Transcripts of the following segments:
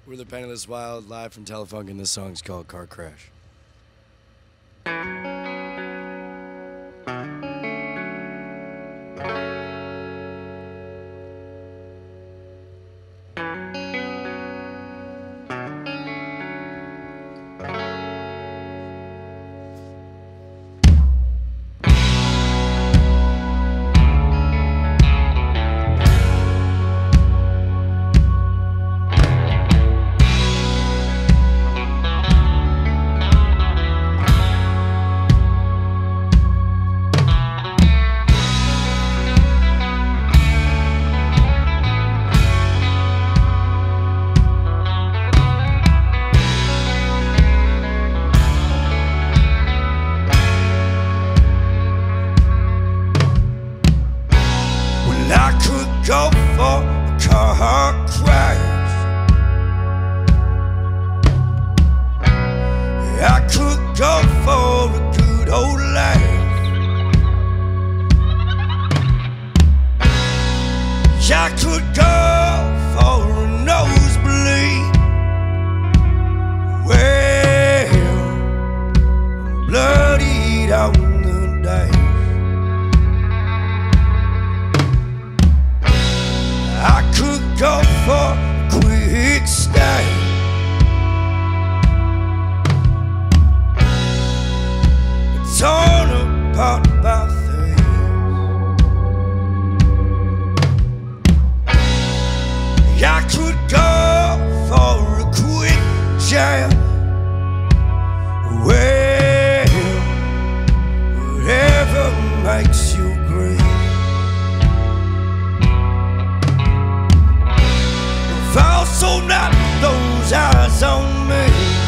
We're the Penniless Wild, live from Telefunken. This song's called Car Crash. I could go for a car crash. I could go for a good old laugh. I could go for a nosebleed. Well, I'm bloodied on the day. I could go for a quick stay. Torn apart by things. I could go for a quick jam. Well, whatever makes you grieve. Also not those eyes on me.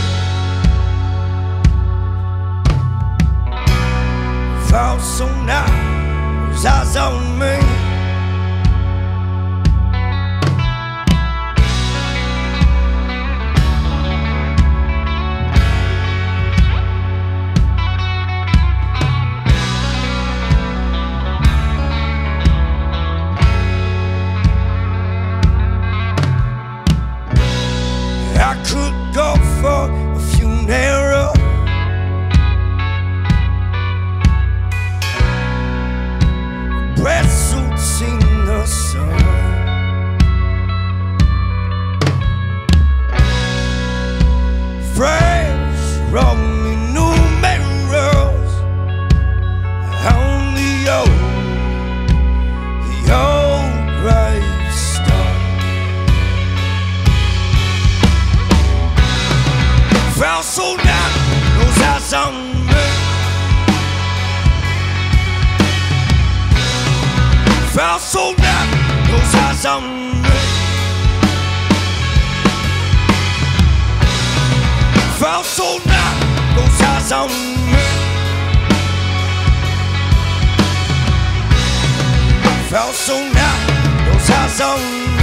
Also not those eyes on me. I could go for a funeral. Breath suits in the sun. Fresh rolling new mirrors on the old gravestone. Also not those eyes on me. Also not those eyes on me. Also not those eyes on me. Also not those eyes on me.